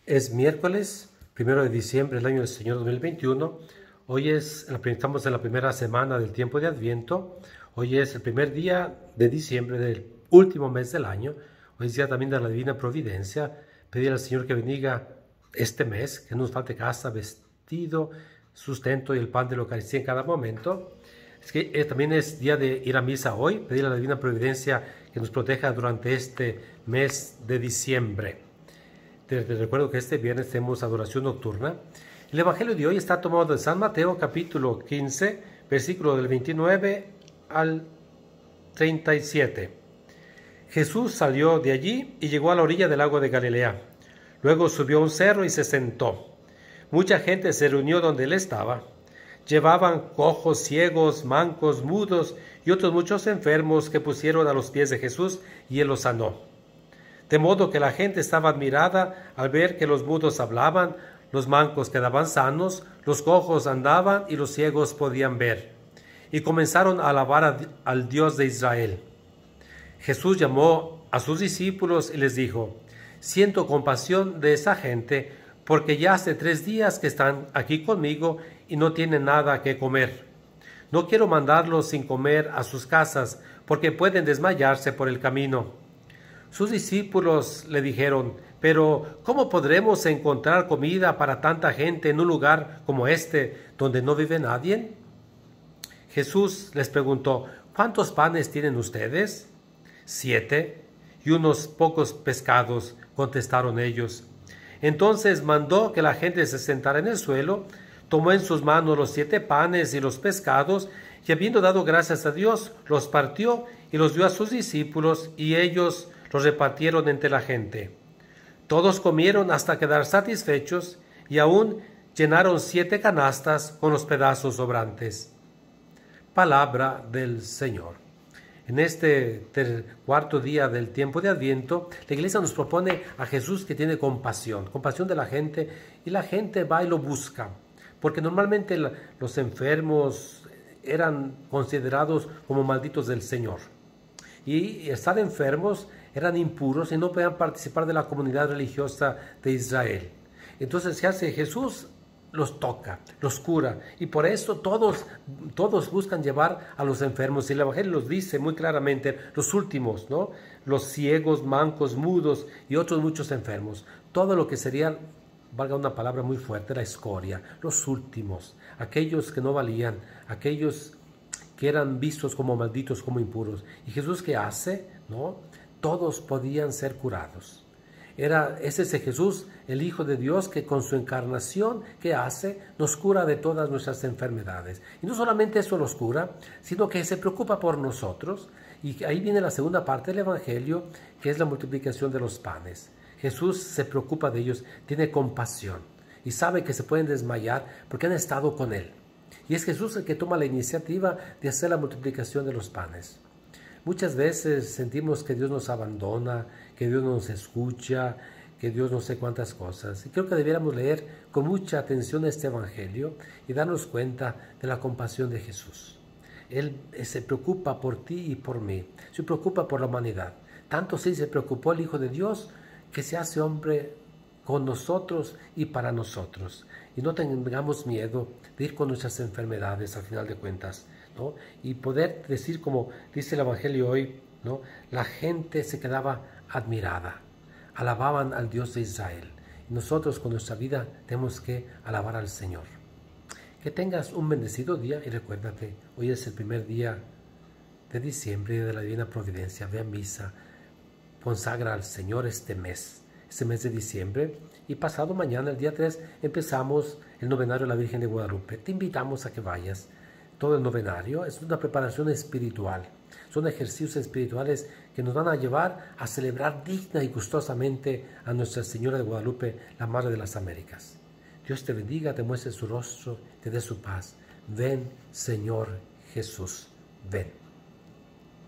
Es miércoles, 1 de diciembre del año del Señor 2021. Estamos en la primera semana del tiempo de Adviento. Hoy es el primer día de diciembre del último mes del año. Hoy es día también de la Divina Providencia. Pedir al Señor que bendiga este mes, que no nos falte casa, vestido, sustento y el pan de la Eucaristía en cada momento. También es día de ir a misa hoy, pedir a la Divina Providencia que nos proteja durante este mes de diciembre. Te recuerdo que este viernes tenemos adoración nocturna. El Evangelio de hoy está tomado de San Mateo, capítulo 15, versículo del 29 al 37. Jesús salió de allí y llegó a la orilla del lago de Galilea. Luego subió a un cerro y se sentó. Mucha gente se reunió donde él estaba. Llevaban cojos, ciegos, mancos, mudos y otros muchos enfermos que pusieron a los pies de Jesús y él los sanó. De modo que la gente estaba admirada al ver que los mudos hablaban, los mancos quedaban sanos, los cojos andaban y los ciegos podían ver. Y comenzaron a alabar al Dios de Israel. Jesús llamó a sus discípulos y les dijo: siento compasión de esa gente, porque ya hace 3 días que están aquí conmigo y no tienen nada que comer. No quiero mandarlos sin comer a sus casas, porque pueden desmayarse por el camino. Sus discípulos le dijeron: pero ¿cómo podremos encontrar comida para tanta gente en un lugar como este, donde no vive nadie? Jesús les preguntó: ¿cuántos panes tienen ustedes? 7, y unos pocos pescados, contestaron ellos. Entonces mandó que la gente se sentara en el suelo, tomó en sus manos los 7 panes y los pescados, y habiendo dado gracias a Dios, los partió y los dio a sus discípulos, y ellos los repartieron entre la gente. Todos comieron hasta quedar satisfechos y aún llenaron 7 canastas con los pedazos sobrantes. Palabra del Señor. En este cuarto día del tiempo de Adviento, la Iglesia nos propone a Jesús que tiene compasión de la gente, y la gente va y lo busca, porque normalmente los enfermos eran considerados como malditos del Señor. Y estar enfermos eran impuros y no podían participar de la comunidad religiosa de Israel. Entonces, ¿qué hace Jesús? Los toca, los cura, y por eso todos buscan llevar a los enfermos. Y el Evangelio los dice muy claramente: los últimos, ¿no? Los ciegos, mancos, mudos y otros muchos enfermos. Todo lo que sería, valga una palabra muy fuerte, la escoria, los últimos, aquellos que no valían, aquellos que eran vistos como malditos, como impuros. ¿Y Jesús qué hace? ¿No? Todos podían ser curados. Es ese Jesús, el Hijo de Dios, que con su encarnación, ¿qué hace? Nos cura de todas nuestras enfermedades. Y no solamente eso los cura, sino que se preocupa por nosotros. Y ahí viene la segunda parte del Evangelio, que es la multiplicación de los panes. Jesús se preocupa de ellos, tiene compasión y sabe que se pueden desmayar porque han estado con Él. Y es Jesús el que toma la iniciativa de hacer la multiplicación de los panes. Muchas veces sentimos que Dios nos abandona, que Dios no nos escucha, que Dios no sé cuántas cosas. Y creo que debiéramos leer con mucha atención este Evangelio y darnos cuenta de la compasión de Jesús. Él se preocupa por ti y por mí, se preocupa por la humanidad. Tanto sí se preocupó el Hijo de Dios que se hace hombre con nosotros y para nosotros. Y no tengamos miedo de ir con nuestras enfermedades al final de cuentas, ¿no? Y poder decir, como dice el Evangelio hoy, ¿no? La gente se quedaba admirada, alababan al Dios de Israel. Y nosotros con nuestra vida tenemos que alabar al Señor. Que tengas un bendecido día y recuérdate, hoy es el primer día de diciembre de la Divina Providencia. Ve a misa, consagra al Señor este mes de diciembre, y pasado mañana, el día 3, empezamos el novenario de la Virgen de Guadalupe. Te invitamos a que vayas. Todo el novenario es una preparación espiritual, son ejercicios espirituales que nos van a llevar a celebrar digna y gustosamente a Nuestra Señora de Guadalupe, la Madre de las Américas. Dios te bendiga, te muestre su rostro, te dé su paz. Ven, Señor Jesús, ven.